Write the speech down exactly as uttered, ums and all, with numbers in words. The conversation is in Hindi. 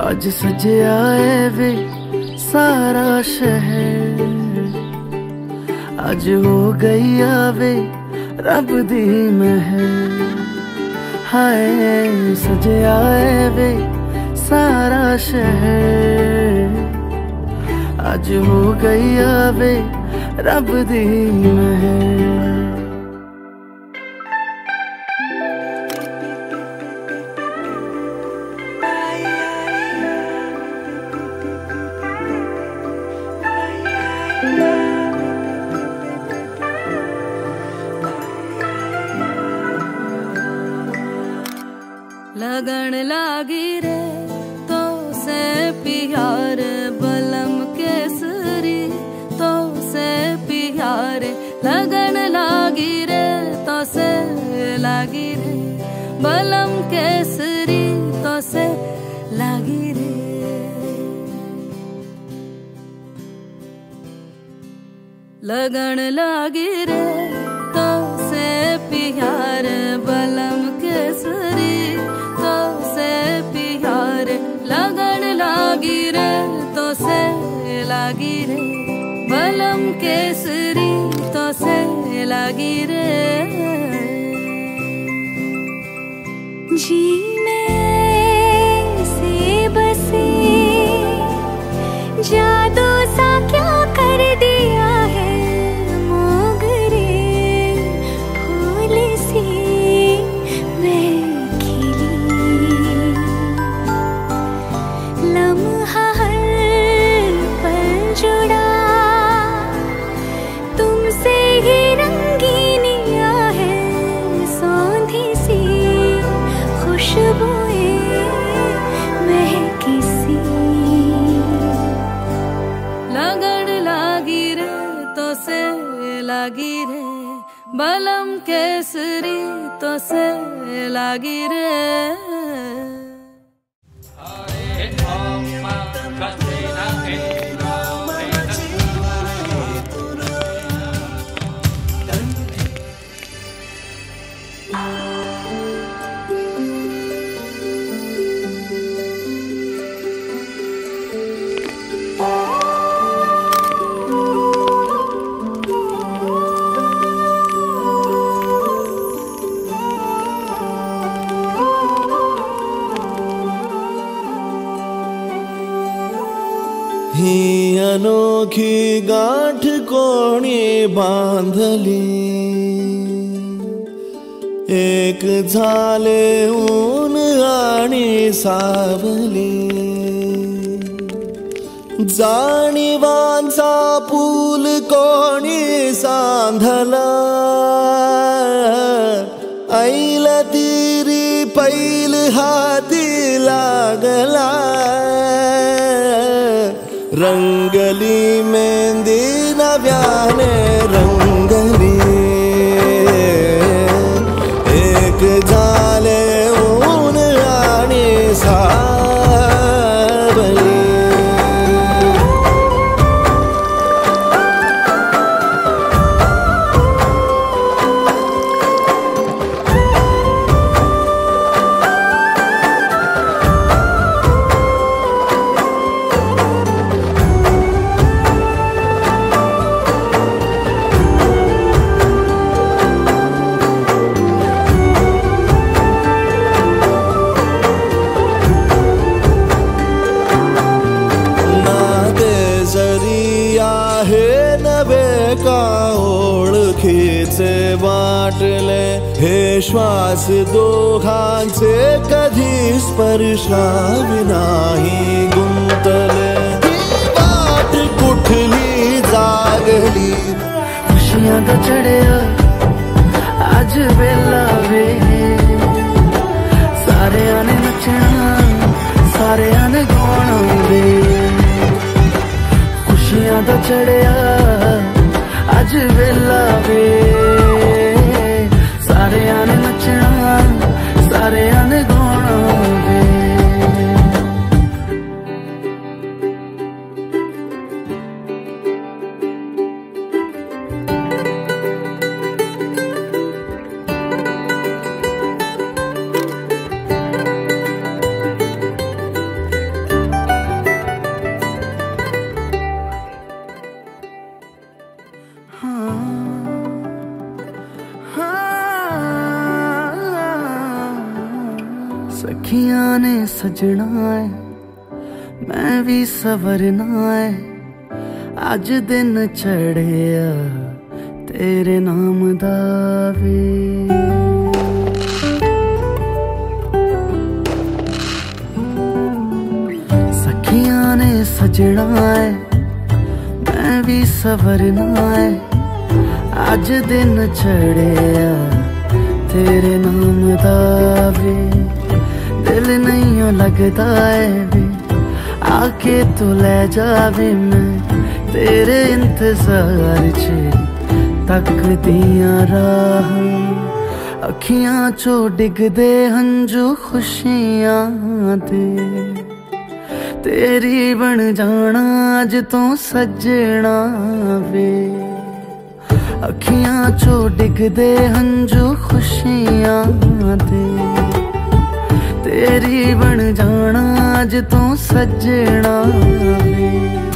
आज सजे आए वे सारा शहर, आज हो गई आवे रब दी महर। हाय सजे आए वे सारा शहर, आज हो गई आवे रब दी महर। लगन लागी रे तो से प्यार बलम केसरी, तो से प्यार लगन लागी रे तो से लागी रे बलम केसरी, तो से लागी रे। लगन लागी रे तो से प्यार बलम केसरी, तो से प्यार लगन लागी रे तो से लागी रे बलम केसरी, तो से लागी रे। जी में से बसे जादू सा क्या कर दिया है, मोगरे फूल सी मैं खिली। लम्हा हर पल जुड़ा तुमसे ही रंगीनिया है, सौंधी सी खुशबुएं महकी सी। लगन लागी रे तो से लागी रे बलम केसरी, तो से लागी रे। ही अनोखी गांठ कोणी बांधली, एक झाले ऊन आणि सावली। जाणीवांचा पूल कोणी सांधला, ऐल तिरी पैल हाती लागला। रंगली मेहंदी नव्याने रंगली, एक झाले ऊन आणि सावली। ओळखीचे वाटले हे श्वास दोघांचे, कधी स्पर्शाविनाही गुंतले। वाट कुठली जागली, खुशियां दा चढ़िया आज वेला वे। सारे आने नचना सारे आने गाना वे। खुशियां दा चढ़िया आज वेला वे। सारे आने नचना सारे आने गाना वे। ने सजना है मैं भी सवरना है अज दिन चढ़िया तेरे नाम दा वे सखियां ने सजना है मैं भी सवरना है अज दिन चढ़िया तेरे नाम दा वे दिल नहीं लगता है वे आके तू ले जावे मैं तेरे इंतजार च तकदियां राह अखियां चो डिगदे हंजू खुशियां दे तेरी बन जाना अज तो सजना वे अखियां चो डिगदे हंजू खुशियां दे तेरी बन जाना अज तो सजना वे